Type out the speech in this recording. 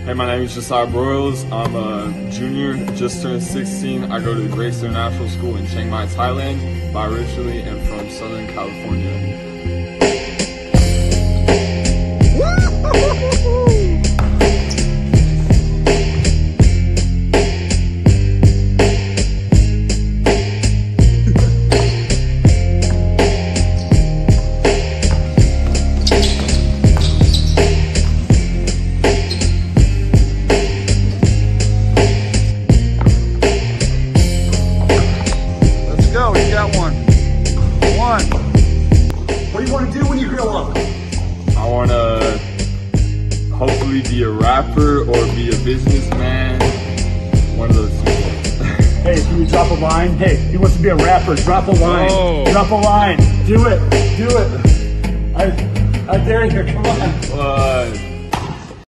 Hey, my name is Josiah Broyles. I'm a junior, just turned 16. I go to the Grace International School in Chiang Mai, Thailand, by originally and from Southern California. You got one. What do you want to do when you grow up? I want to hopefully be a rapper or be a businessman. One of those two things. Hey, can you drop a line? Hey, he wants to be a rapper. Drop a line. Oh. Drop a line. Do it. Do it. I dare you. Come on.